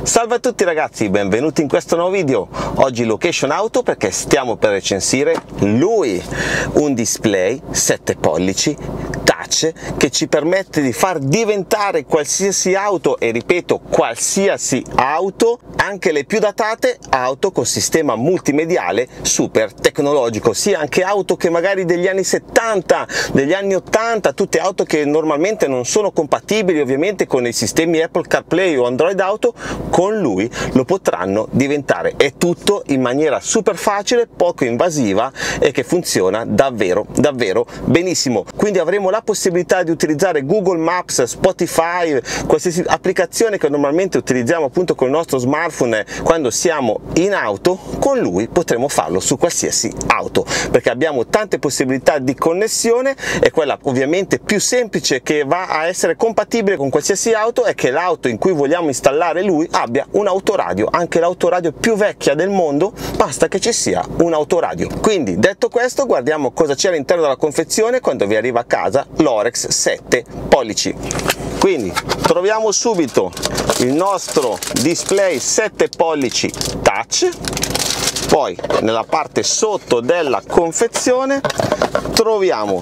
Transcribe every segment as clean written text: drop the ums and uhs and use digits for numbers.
Salve a tutti ragazzi, benvenuti in questo nuovo video. Oggi location auto perché stiamo per recensire lui, un display 7 pollici touch che ci permette di far diventare qualsiasi auto, e ripeto qualsiasi auto, anche le più datate, auto con sistema multimediale super tecnologico, sia anche auto che magari degli anni 70, degli anni 80, tutte auto che normalmente non sono compatibili ovviamente con i sistemi Apple CarPlay o Android Auto, con lui lo potranno diventare, e tutto in maniera super facile, poco invasiva e che funziona davvero benissimo. Quindi avremo la possibilità di utilizzare Google Maps, Spotify, qualsiasi applicazione che normalmente utilizziamo appunto con il nostro smartphone quando siamo in auto. Con lui potremo farlo su qualsiasi auto perché abbiamo tante possibilità di connessione, e quella ovviamente più semplice che va a essere compatibile con qualsiasi auto è che l'auto in cui vogliamo installare lui abbia un autoradio, anche l'autoradio più vecchia del mondo, basta che ci sia un autoradio. Quindi detto questo, guardiamo cosa c'è all'interno della confezione quando vi arriva a casa l'Orex 7 pollici. Quindi troviamo subito il nostro display 7 pollici touch, poi nella parte sotto della confezione troviamo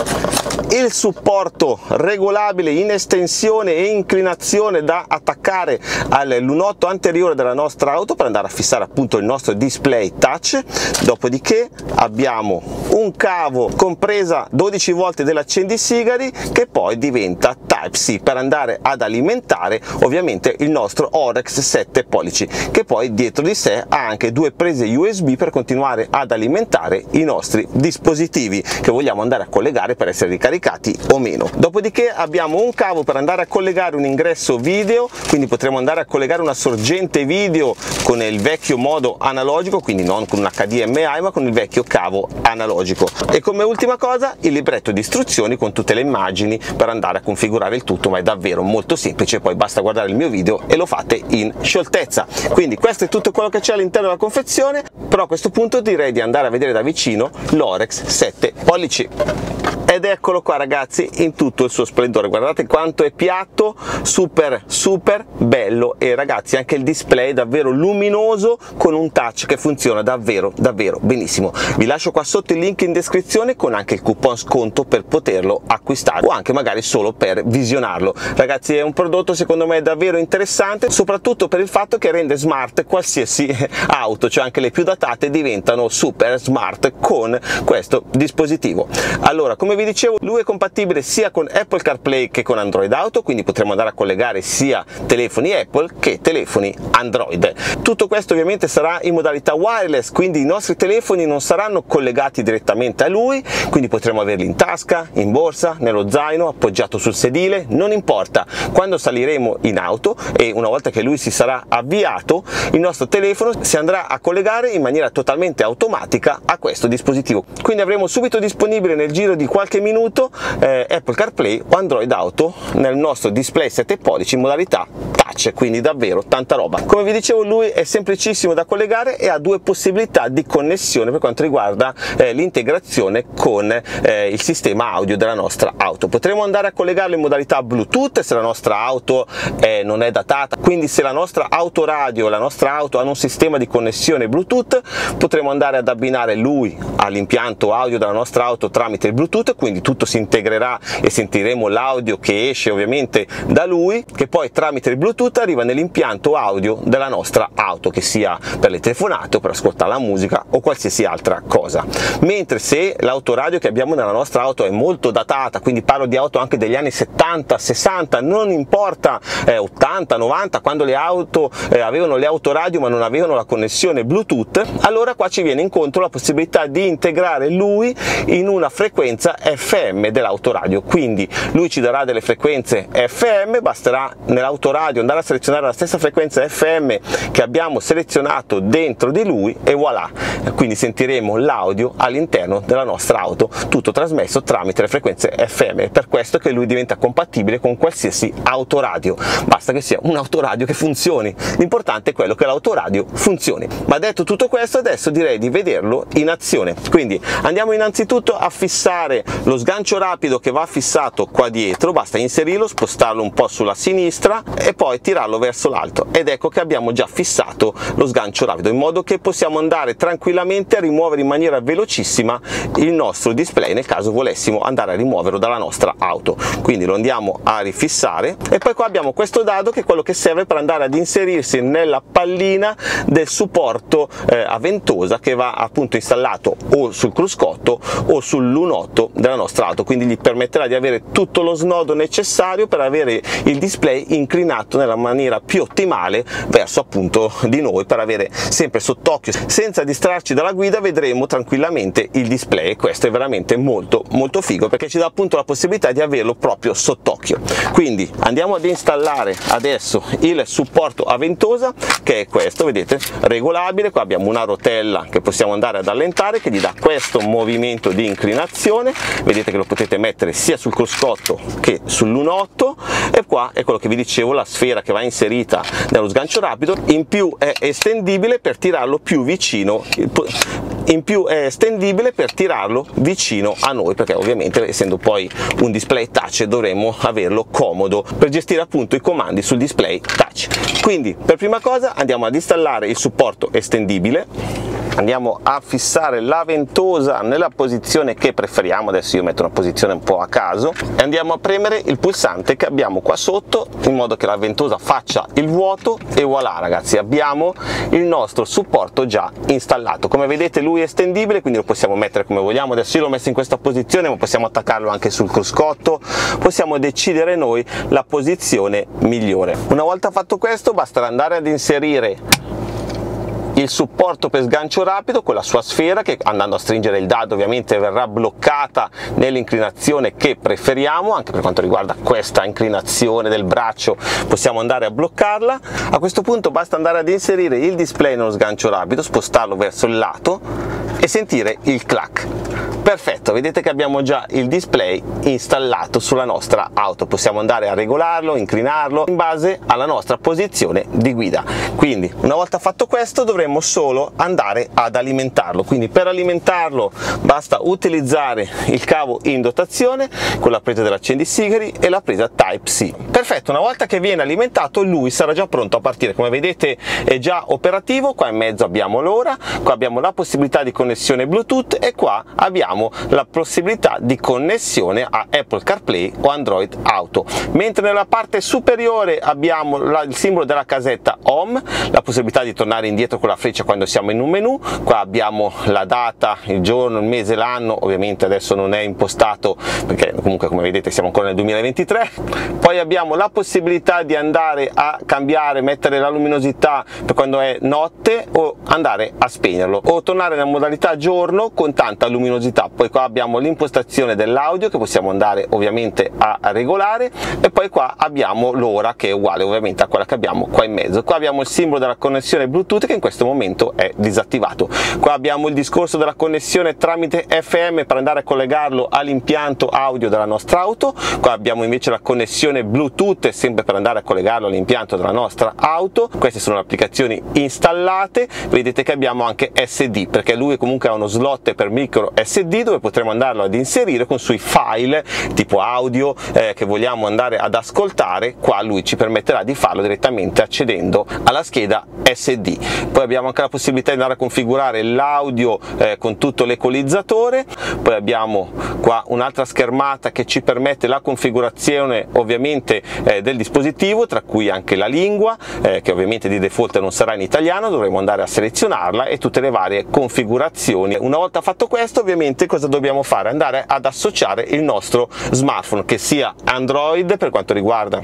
il supporto regolabile in estensione e inclinazione da attaccare al lunotto anteriore della nostra auto per andare a fissare appunto il nostro display touch. Dopodiché abbiamo un cavo con presa 12 volt dell'accendisigari che poi diventa Type-C per andare ad alimentare ovviamente il nostro Orex 7 pollici, che poi dietro di sé ha anche due prese USB per continuare ad alimentare i nostri dispositivi che vogliamo andare a collegare per essere ricaricati o meno. Dopodiché abbiamo un cavo per andare a collegare un ingresso video, quindi potremo andare a collegare una sorgente video con il vecchio modo analogico, quindi non con un HDMI ma con il vecchio cavo analogico. E come ultima cosa il libretto di istruzioni con tutte le immagini per andare a configurare il tutto, ma è davvero molto semplice, poi basta guardare il mio video e lo fate in scioltezza. Quindi questo è tutto quello che c'è all'interno della confezione, però a questo punto direi di andare a vedere da vicino l'Orex 7 pollici. Ed eccolo qua ragazzi in tutto il suo splendore, guardate quanto è piatto, super bello, e ragazzi anche il display è davvero luminoso con un touch che funziona davvero benissimo. Vi lascio qua sotto il link in descrizione con anche il coupon sconto per poterlo acquistare o anche magari solo per visionarlo. Ragazzi è un prodotto secondo me davvero interessante, soprattutto per il fatto che rende smart qualsiasi auto, cioè anche le più datate diventano super smart con questo dispositivo. Allora, come vi dicevo, lui è compatibile sia con Apple CarPlay che con Android Auto, quindi potremo andare a collegare sia telefoni Apple che telefoni Android. Tutto questo ovviamente sarà in modalità wireless, quindi i nostri telefoni non saranno collegati direttamente a lui, quindi potremo averli in tasca, in borsa, nello zaino, appoggiato sul sedile, non importa. Quando saliremo in auto e una volta che lui si sarà avviato, il nostro telefono si andrà a collegare in maniera totalmente automatica a questo dispositivo. Quindi avremo subito disponibile nel giro di qualche minuto Apple CarPlay o Android Auto nel nostro display 7 pollici in modalità touch, quindi davvero tanta roba. Come vi dicevo, lui è semplicissimo da collegare e ha due possibilità di connessione per quanto riguarda l'integrazione con il sistema audio della nostra auto. Potremo andare a collegarlo in modalità Bluetooth se la nostra auto non è datata, quindi se la nostra autoradio, la nostra auto hanno un sistema di connessione Bluetooth, potremo andare ad abbinare lui all'impianto audio della nostra auto tramite il Bluetooth, quindi tutto si integrerà e sentiremo l'audio che esce ovviamente da lui, che poi tramite il Bluetooth arriva nell'impianto audio della nostra auto, che sia per le telefonate o per ascoltare la musica o qualsiasi altra cosa. Mentre se l'autoradio che abbiamo nella nostra auto è molto datata, quindi parlo di auto anche degli anni 70, 60, non importa 80, 90, quando le auto avevano le autoradio ma non avevano la connessione Bluetooth, allora qua ci viene incontro la possibilità di integrare lui in una frequenza FM dell'autoradio, quindi lui ci darà delle frequenze FM, basterà nell'autoradio andare a selezionare la stessa frequenza FM che abbiamo selezionato dentro di lui e voilà, quindi sentiremo l'audio all'interno della nostra auto, tutto trasmesso tramite le frequenze FM. Per questo che lui diventa compatibile con qualsiasi autoradio, basta che sia un autoradio che funzioni, l'importante è quello che l'autoradio funzioni. Ma detto tutto questo, adesso direi di vederlo in azione. Quindi andiamo innanzitutto a fissare lo sgancio rapido che va fissato qua dietro, basta inserirlo, spostarlo un po' sulla sinistra e poi tirarlo verso l'alto, ed ecco che abbiamo già fissato lo sgancio rapido, in modo che possiamo andare tranquillamente a rimuovere in maniera velocissima il nostro display nel caso volessimo andare a rimuoverlo dalla nostra auto. Quindi lo andiamo a rifissare, e poi qua abbiamo questo dado che è quello che serve per andare ad inserirsi nella pallina del supporto a ventosa, che va appunto installato o sul cruscotto o sul lunotto della nostra auto, quindi gli permetterà di avere tutto lo snodo necessario per avere il display inclinato nella maniera più ottimale verso appunto di noi, per avere sempre sott'occhio, senza distrarci dalla guida, vedremo tranquillamente il display, e questo è veramente molto figo, perché ci dà appunto la possibilità di averlo proprio sott'occhio. Quindi andiamo ad installare adesso il supporto a ventosa, che è questo, vedete, regolabile. Qua abbiamo una rotella che possiamo andare ad allentare, che gli dà questo movimento di inclinazione, vedete che lo potete mettere sia sul cruscotto che sul lunotto, e qua è quello che vi dicevo, la sfera che va inserita nello sgancio rapido, in più è estendibile per tirarlo più vicino, a noi, perché ovviamente essendo poi un display touch dovremmo averlo comodo per gestire appunto i comandi sul display touch. Quindi per prima cosa andiamo ad installare il supporto estendibile, andiamo a fissare la ventosa nella posizione che preferiamo, adesso io metto una posizione un po' a caso, e andiamo a premere il pulsante che abbiamo qua sotto in modo che la ventosa faccia il vuoto, e voilà ragazzi, abbiamo il nostro supporto già installato. Come vedete lui è estendibile, quindi lo possiamo mettere come vogliamo. Adesso io l'ho messo in questa posizione, ma possiamo attaccarlo anche sul cruscotto, possiamo decidere noi la posizione migliore. Una volta fatto questo basterà andare ad inserire il supporto per sgancio rapido con la sua sfera, che andando a stringere il dado ovviamente verrà bloccata nell'inclinazione che preferiamo. Anche per quanto riguarda questa inclinazione del braccio possiamo andare a bloccarla. A questo punto basta andare ad inserire il display nello sgancio rapido, spostarlo verso il lato e sentire il clack. Perfetto, vedete che abbiamo già il display installato sulla nostra auto, possiamo andare a regolarlo, inclinarlo in base alla nostra posizione di guida. Quindi una volta fatto questo dovremmo solo andare ad alimentarlo, quindi per alimentarlo basta utilizzare il cavo in dotazione con la presa dell'accendisigari e la presa Type-C. Perfetto, una volta che viene alimentato lui sarà già pronto a partire, come vedete è già operativo. Qua in mezzo abbiamo l'ora, qua abbiamo la possibilità di connessione Bluetooth, e qua abbiamo la possibilità di connessione a Apple CarPlay o Android Auto, mentre nella parte superiore abbiamo il simbolo della casetta Home, la possibilità di tornare indietro con la freccia quando siamo in un menu. Qua abbiamo la data, il giorno, il mese, l'anno, ovviamente adesso non è impostato perché comunque come vedete siamo ancora nel 2023. Poi abbiamo la possibilità di andare a cambiare, mettere la luminosità per quando è notte, o andare a spegnerlo, o tornare nella modalità giorno con tanta luminosità. Poi qua abbiamo l'impostazione dell'audio che possiamo andare ovviamente a regolare, e poi qua abbiamo l'ora che è uguale ovviamente a quella che abbiamo qua in mezzo. Qua abbiamo il simbolo della connessione Bluetooth che in questo momento è disattivato. Qua abbiamo il discorso della connessione tramite FM per andare a collegarlo all'impianto audio della nostra auto. Qua abbiamo invece la connessione Bluetooth sempre per andare a collegarlo all'impianto della nostra auto. Queste sono le applicazioni installate. Vedete che abbiamo anche SD, perché lui comunque ha uno slot per micro SD dove potremo andarlo ad inserire con sui file tipo audio che vogliamo andare ad ascoltare. Qua lui ci permetterà di farlo direttamente accedendo alla scheda SD. Poi abbiamo anche la possibilità di andare a configurare l'audio con tutto l'equalizzatore. Poi abbiamo qua un'altra schermata che ci permette la configurazione ovviamente del dispositivo, tra cui anche la lingua che ovviamente di default non sarà in italiano, dovremo andare a selezionarla, e tutte le varie configurazioni. Una volta fatto questo ovviamente cosa dobbiamo fare? Andare ad associare il nostro smartphone, che sia Android per quanto riguarda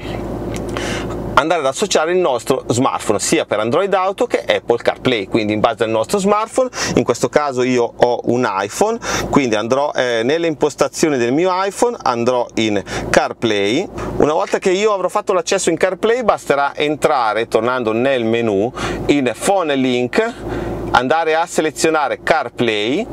andare ad associare il nostro smartphone sia per Android Auto che Apple CarPlay, quindi in base al nostro smartphone. In questo caso io ho un iPhone, quindi andrò nelle impostazioni del mio iPhone, andrò in CarPlay. Una volta che io avrò fatto l'accesso in CarPlay basterà entrare, tornando nel menu, in Phone Link, andare a selezionare CarPlay.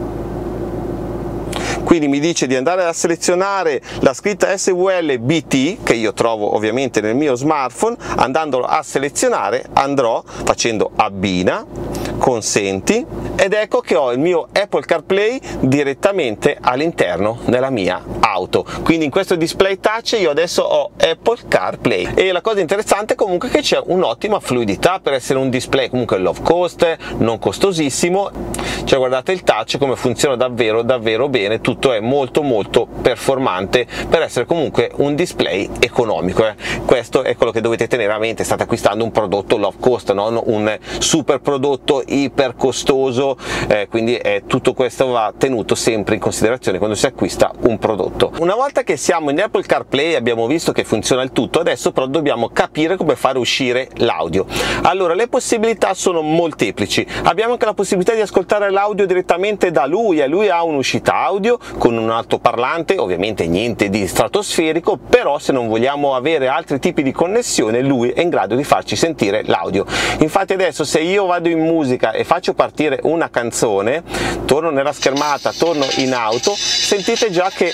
Quindi mi dice di andare a selezionare la scritta SVL BT che io trovo ovviamente nel mio smartphone. Andandolo a selezionare andrò facendo abbina, consenti ed ecco che ho il mio Apple CarPlay direttamente all'interno della mia auto. Quindi in questo display touch io adesso ho Apple CarPlay e la cosa interessante comunque è che c'è un'ottima fluidità per essere un display comunque low cost, non costosissimo. Cioè guardate il touch come funziona davvero bene, tutto è molto performante per essere comunque un display economico. Questo è quello che dovete tenere a mente, state acquistando un prodotto low cost, non un super prodotto iper costoso, quindi tutto questo va tenuto sempre in considerazione quando si acquista un prodotto. Una volta che siamo in Apple CarPlay abbiamo visto che funziona il tutto, adesso però dobbiamo capire come fare uscire l'audio. Allora le possibilità sono molteplici, abbiamo anche la possibilità di ascoltare l'audio direttamente da lui, e lui ha un'uscita audio con un altoparlante, ovviamente niente di stratosferico, però se non vogliamo avere altri tipi di connessione lui è in grado di farci sentire l'audio. Infatti adesso se io vado in musica e faccio partire una canzone, torno nella schermata, torno in auto, sentite già che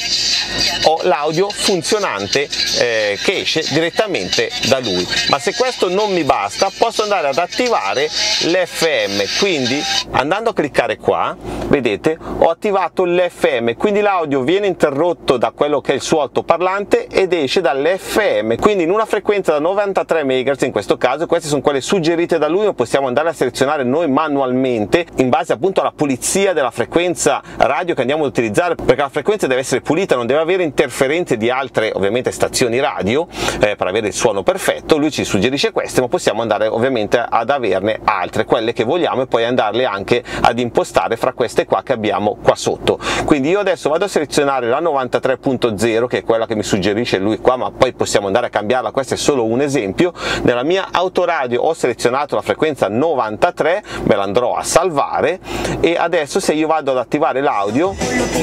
ho l'audio funzionante che esce direttamente da lui. Ma se questo non mi basta posso andare ad attivare l'FM, quindi andando a cliccare qua vedete ho attivato l'FM, quindi l'audio viene interrotto da quello che è il suo altoparlante ed esce dall'FM, quindi in una frequenza da 93 MHz in questo caso. Queste sono quelle suggerite da lui, ma possiamo andare a selezionare noi manualmente in base appunto alla pulizia della frequenza radio che andiamo ad utilizzare, perché la frequenza deve essere pulita, non deve avere interferenze di altre ovviamente stazioni radio per avere il suono perfetto. Lui ci suggerisce queste, ma possiamo andare ovviamente ad averne altre, quelle che vogliamo, e poi andarle anche ad impostare fra queste qua che abbiamo qua sotto. Quindi io adesso vado a selezionare la 93.0 che è quella che mi suggerisce lui qua, ma poi possiamo andare a cambiarla, questo è solo un esempio. Nella mia autoradio ho selezionato la frequenza 93, me la andrò a salvare e adesso se io vado ad attivare l'audio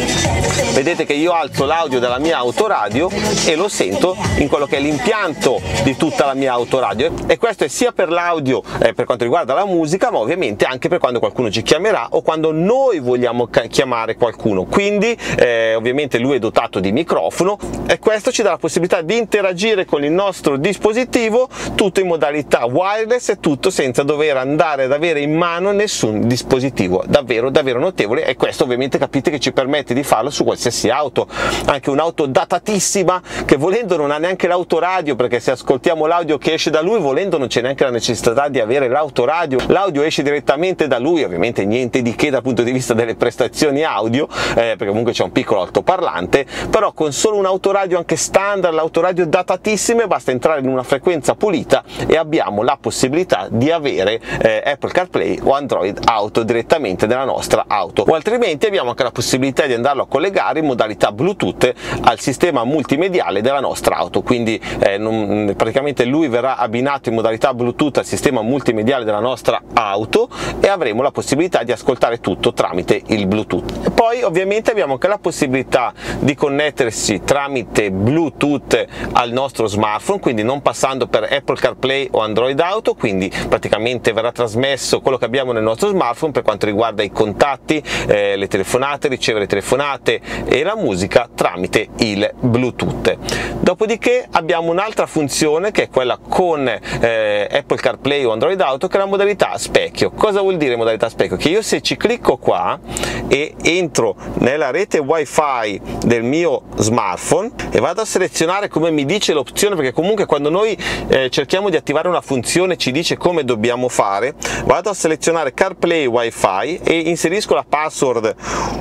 vedete che io alzo l'audio della mia autoradio e lo sento in quello che è l'impianto di tutta la mia autoradio, e questo è sia per l'audio per quanto riguarda la musica, ma ovviamente anche per quando qualcuno ci chiamerà o quando noi vogliamo chiamare qualcuno. Quindi ovviamente lui è dotato di microfono e questo ci dà la possibilità di interagire con il nostro dispositivo tutto in modalità wireless e tutto senza dover andare ad avere in mano nessun dispositivo. Davvero notevole, e questo ovviamente capite che ci permette di farlo su qualsiasi auto, anche un'auto datatissima che volendo non ha neanche l'autoradio, perché se ascoltiamo l'audio che esce da lui volendo non c'è neanche la necessità di avere l'autoradio, l'audio esce direttamente da lui, ovviamente niente di che dal punto di vista delle prestazioni audio perché comunque c'è un piccolo altoparlante, però con solo un autoradio anche standard, l'autoradio datatissime, basta entrare in una frequenza pulita e abbiamo la possibilità di avere Apple CarPlay o Android Auto direttamente nella nostra auto, o altrimenti abbiamo anche la possibilità di andarlo a collegare in modalità Bluetooth al sistema multimediale della nostra auto. Quindi praticamente lui verrà abbinato in modalità Bluetooth al sistema multimediale della nostra auto e avremo la possibilità di ascoltare tutto tramite il Bluetooth. E poi ovviamente abbiamo anche la possibilità di connettersi tramite Bluetooth al nostro smartphone, quindi non passando per Apple CarPlay o Android Auto, quindi praticamente verrà trasmesso quello che abbiamo nel nostro smartphone per quanto riguarda i contatti, le telefonate, ricevere telefonate e la musica tramite il Bluetooth. Dopodiché abbiamo un'altra funzione che è quella con Apple CarPlay o Android Auto, che è la modalità specchio. Cosa vuol dire modalità specchio? Che io se ci clicco qua e entro nella rete wifi del mio smartphone e vado a selezionare come mi dice l'opzione, perché comunque quando noi cerchiamo di attivare una funzione ci dice come dobbiamo fare, vado a selezionare CarPlay wifi e inserisco la password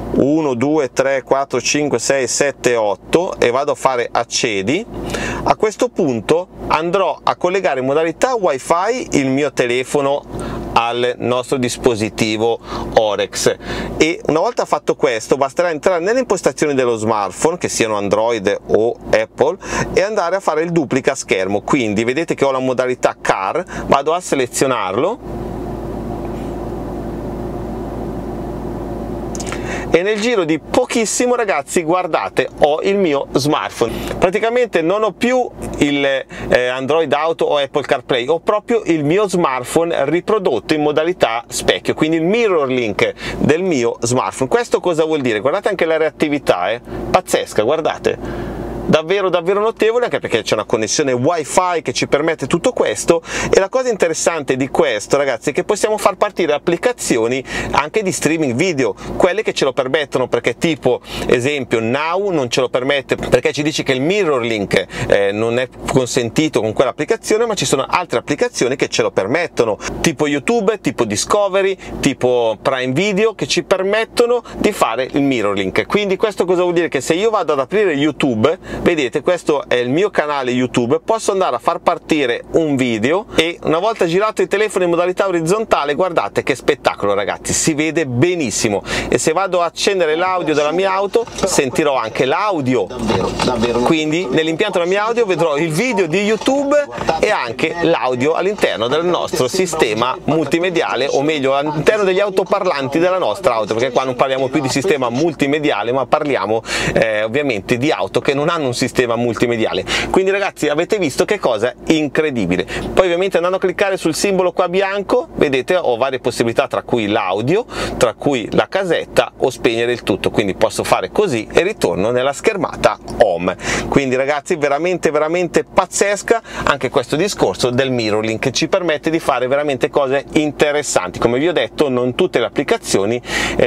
1 2 3 4 5 6 7 8 e vado a fare accedi. A questo punto andrò a collegare in modalità wifi il mio telefono al nostro dispositivo Orex, e una volta fatto questo basterà entrare nelle impostazioni dello smartphone, che siano Android o Apple, e andare a fare il duplica schermo. Quindi vedete che ho la modalità Car, vado a selezionarlo e nel giro di pochissimo, ragazzi, guardate, ho il mio smartphone. Praticamente non ho più il Android Auto o Apple CarPlay, ho proprio il mio smartphone riprodotto in modalità specchio, quindi il mirror link del mio smartphone. Questo cosa vuol dire? Guardate anche la reattività, pazzesca, guardate. davvero notevole, anche perché c'è una connessione wifi che ci permette tutto questo. E la cosa interessante di questo, ragazzi, è che possiamo far partire applicazioni anche di streaming video, quelle che ce lo permettono, perché tipo esempio Now non ce lo permette perché ci dice che il mirror link non è consentito con quell'applicazione, ma ci sono altre applicazioni che ce lo permettono, tipo YouTube, tipo Discovery, tipo Prime Video, che ci permettono di fare il mirror link. Quindi questo cosa vuol dire? Che se io vado ad aprire YouTube, vedete, questo è il mio canale YouTube, posso andare a far partire un video e una volta girato il telefono in modalità orizzontale, guardate che spettacolo, ragazzi, si vede benissimo. E se vado a accendere l'audio della mia auto, sentirò anche l'audio, quindi nell'impianto della mia audio vedrò il video di YouTube e anche l'audio all'interno del nostro sistema multimediale, o meglio all'interno degli autoparlanti della nostra auto, perché qua non parliamo più di sistema multimediale, ma parliamo ovviamente di auto che non hanno un sistema multimediale. Quindi ragazzi, avete visto che cosa incredibile. Poi ovviamente andando a cliccare sul simbolo qua bianco, vedete, ho varie possibilità, tra cui l'audio, tra cui la casetta o spegnere il tutto. Quindi posso fare così e ritorno nella schermata home. Quindi ragazzi, veramente pazzesca anche questo discorso del mirror link, che ci permette di fare veramente cose interessanti. Come vi ho detto, non tutte le applicazioni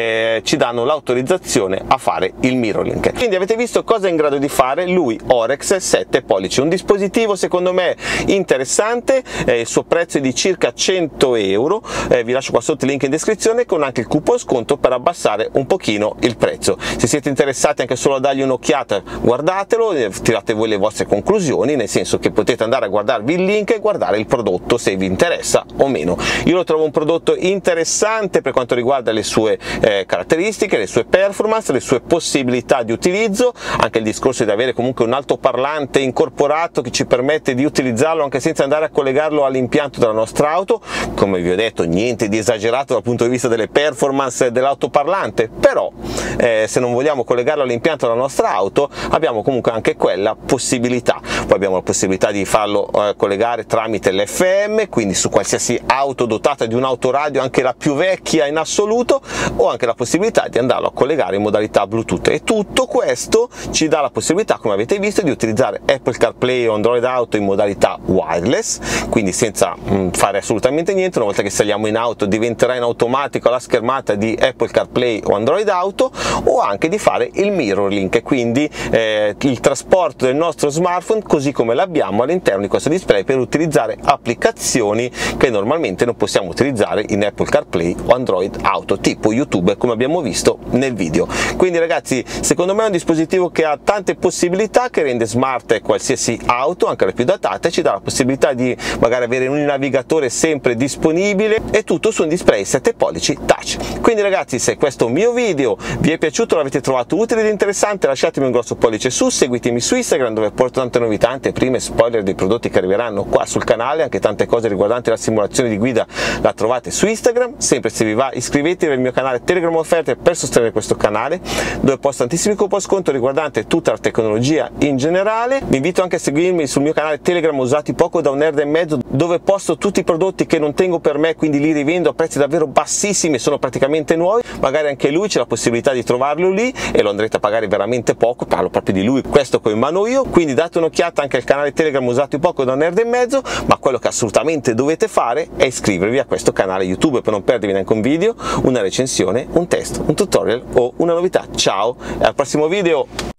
ci danno l'autorizzazione a fare il mirror link. Quindi avete visto cosa è in grado di fare lui, Orex 7 pollici, un dispositivo secondo me interessante, il suo prezzo è di circa 100 euro, vi lascio qua sotto il link in descrizione con anche il coupon sconto per abbassare un pochino il prezzo. Se siete interessati anche solo a dargli un'occhiata, guardatelo, tirate voi le vostre conclusioni, nel senso che potete andare a guardarvi il link e guardare il prodotto se vi interessa o meno. Io lo trovo un prodotto interessante per quanto riguarda le sue caratteristiche, le sue performance, le sue possibilità di utilizzo, anche il discorso di avere comunque un altoparlante incorporato che ci permette di utilizzarlo anche senza andare a collegarlo all'impianto della nostra auto. Come vi ho detto, niente di esagerato dal punto di vista delle performance dell'altoparlante, però se non vogliamo collegarlo all'impianto della nostra auto abbiamo comunque anche quella possibilità. Poi abbiamo la possibilità di farlo collegare tramite l'FM, quindi su qualsiasi auto dotata di un autoradio, anche la più vecchia in assoluto, o anche la possibilità di andarlo a collegare in modalità Bluetooth. E tutto questo ci dà la possibilità, come avete visto, di utilizzare Apple CarPlay o Android Auto in modalità wireless, quindi senza fare assolutamente niente. Una volta che saliamo in auto diventerà in automatico la schermata di Apple CarPlay o Android Auto, o anche di fare il mirror link, quindi il trasporto del nostro smartphone così come l'abbiamo all'interno di questo display per utilizzare applicazioni che normalmente non possiamo utilizzare in Apple CarPlay o Android Auto, tipo YouTube, come abbiamo visto nel video. Quindi ragazzi, secondo me è un dispositivo che ha tante possibilità, che rende smart qualsiasi auto, anche le più datate, ci dà la possibilità di magari avere un navigatore sempre disponibile, e tutto su un display 7 pollici touch. Quindi ragazzi, se questo mio video vi è piaciuto, l'avete trovato utile ed interessante, lasciatemi un grosso pollice su, seguitemi su Instagram dove porto tante novità, anteprime, spoiler dei prodotti che arriveranno qua sul canale, anche tante cose riguardanti la simulazione di guida la trovate su Instagram. Sempre, se vi va, iscrivetevi al mio canale Telegram Offerte per sostenere questo canale, dove posto tantissimi coupon sconto riguardante tutta la tecnologia in generale. Vi invito anche a seguirmi sul mio canale Telegram Usati Poco da un nerd e mezzo, dove posto tutti i prodotti che non tengo per me, quindi li rivendo a prezzi davvero bassissimi, sono praticamente nuovi. Magari anche lui c'è la possibilità di trovarlo lì e lo andrete a pagare veramente poco, parlo proprio di lui, questo con mano io. Quindi date un'occhiata anche al canale Telegram Usati Poco da un nerd e mezzo, ma quello che assolutamente dovete fare è iscrivervi a questo canale YouTube per non perdervi neanche un video, una recensione, un test, un tutorial o una novità. Ciao e al prossimo video!